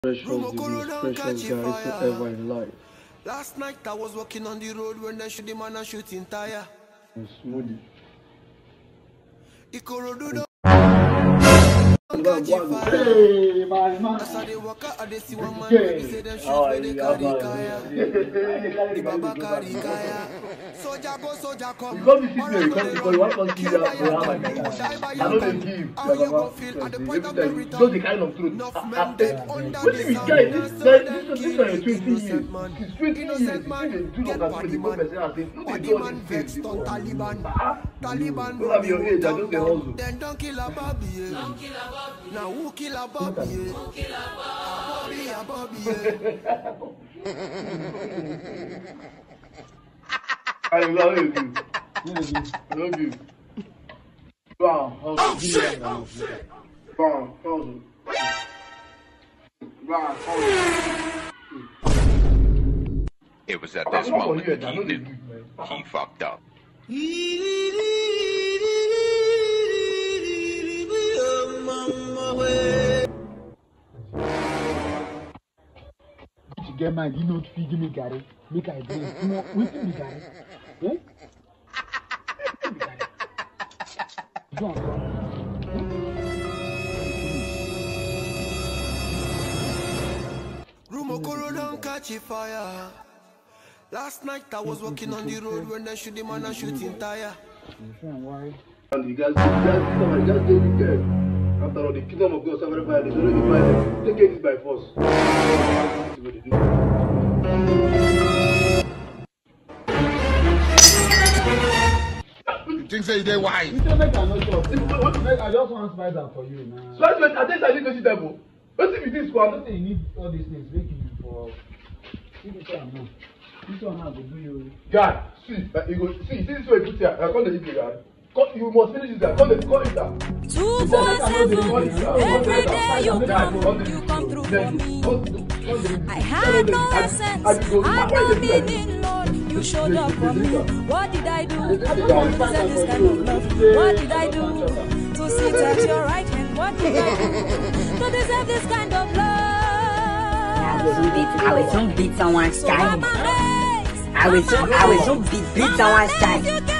Precious disease, precious guys forever in life. Last night I was walking on the road when they shoot the man and shooting tire. And smoothie. Ikorodu Hey, my man. That's how they walk out, they see one man, they say them shoot where they carry kaya. The baba carry kaya. Soldier go, soldier come. You come visit me because you want to give you I know they give. How you gon' feel at the point of the return? Just the kind of truth. What if we guy, this is 20 years. It's 20 years. It's do not have to go person and say, no, they don't vex on Taliban. Taliban don't have your age, I don't say hustle. Then don't kill a Bobby. Now who kill a Bobby? Who kill a Bobby? I love you. I love you. Wow, hustle. Wow, hustle. Wow, hustle. It was at this moment that he knew he fucked up. To get my you know feed me Gary, make I drink small with me Gary. Eh? Rumokoro don't catch a fire. Last night I was walking on the road when they shoot the man and shooting tire. And you guys just do it there. After all, the kingdom of God suffered by the already violent. Take it by force. You think say they wise? You don't make a noise of I just want to spice that for you now. So I think I need to see devil. What's it with this one? I don't think you need all these things making you for this one now. This one has to do you. Guy, see, you go see this way put here. I call the EP guy. You must finish this. Call it down. 247 every day you come through for me. I had no essence, I had no meaning, Lord. You showed up for me. What did I do to deserve this kind of love? What did I do to sit at your right hand? What did I do to deserve this kind of love? I will soon beat someone's time. I will soon beat someone's time.